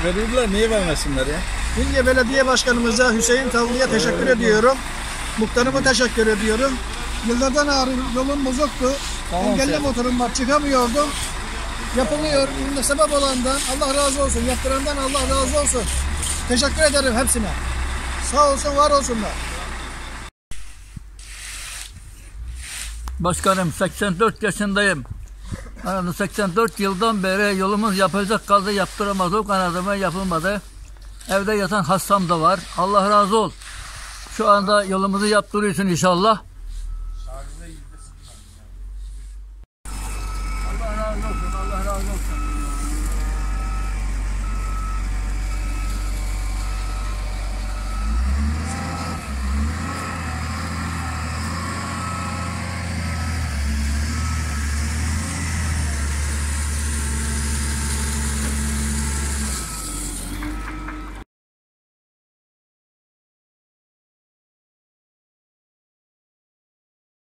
Verirler, niye vermesinler ya? Bilge Belediye Başkanımıza Hüseyin Tavlı'ya teşekkür ediyorum. Muhtarıma teşekkür ediyorum. Yıllardan ağrım, yolum bozuktu. Tamam, Engelli sen. motorum var, çıkamıyordum. Yapılıyor. Bunda sebep olandan Allah razı olsun. Yaptırandan Allah razı olsun. Teşekkür ederim hepsine. Sağ olsun, var olsunlar. Başkanım 84 yaşındayım. 84 yıldan beri yolumuz yapılacak kaldı, yaptıramadık, kanadımı yapılmadı. Evde yatan hastam da var. Allah razı ol. Şu anda yolumuzu yaptırıyorsun inşallah.